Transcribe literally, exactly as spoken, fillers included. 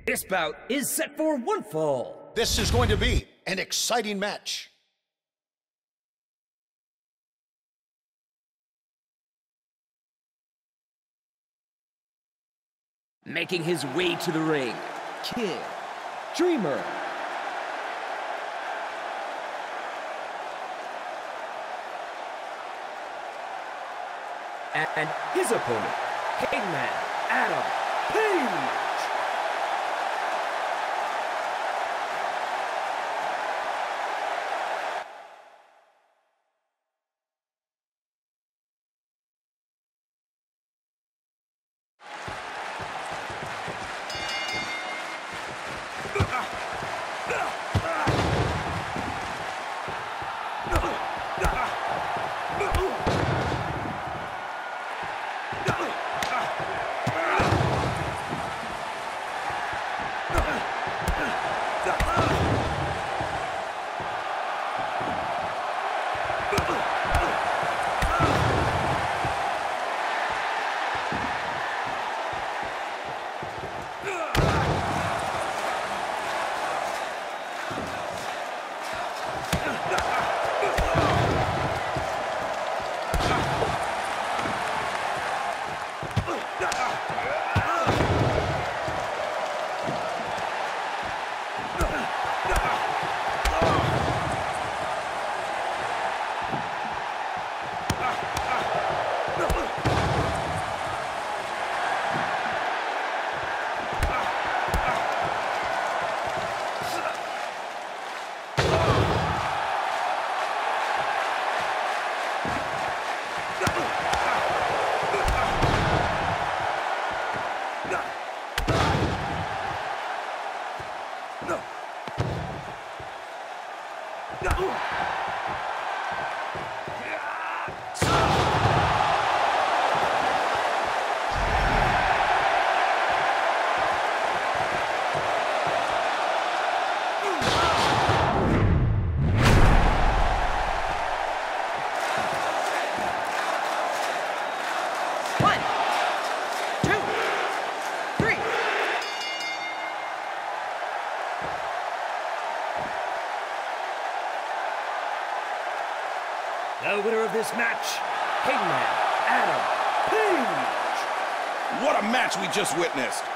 This bout is set for one fall. This is going to be an exciting match. Making his way to the ring, Kid Dreamer. And his opponent, Hangman Adam Page. The winner of this match, Hangman Adam Page. What a match we just witnessed.